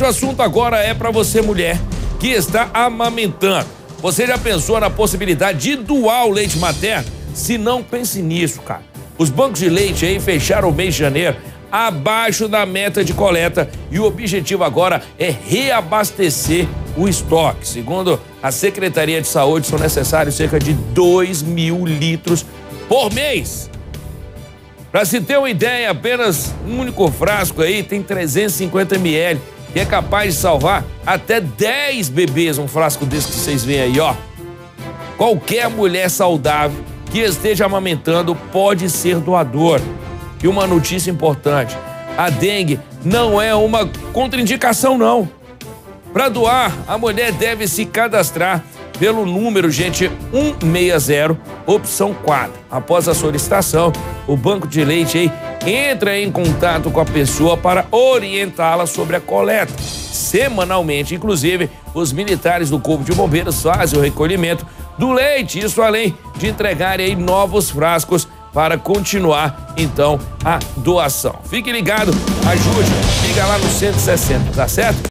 Gente, o assunto agora é para você, mulher, que está amamentando. Você já pensou na possibilidade de doar o leite materno? Se não, pense nisso, cara. Os bancos de leite aí fecharam o mês de janeiro abaixo da meta de coleta e o objetivo agora é reabastecer o estoque. Segundo a Secretaria de Saúde, são necessários cerca de 2.000 litros por mês. Para se ter uma ideia, apenas um único frasco aí tem 350 ml, que é capaz de salvar até 10 bebês, um frasco desse que vocês veem aí, ó. Qualquer mulher saudável que esteja amamentando pode ser doadora. E uma notícia importante, a dengue não é uma contraindicação, não. Para doar, a mulher deve se cadastrar pelo número, gente, 160, opção 4. Após a solicitação, o banco de leite aí entra em contato com a pessoa para orientá-la sobre a coleta. Semanalmente, inclusive, os militares do Corpo de Bombeiros fazem o recolhimento do leite, isso além de entregarem aí novos frascos para continuar, então, a doação. Fique ligado, ajude, liga lá no 160, tá certo?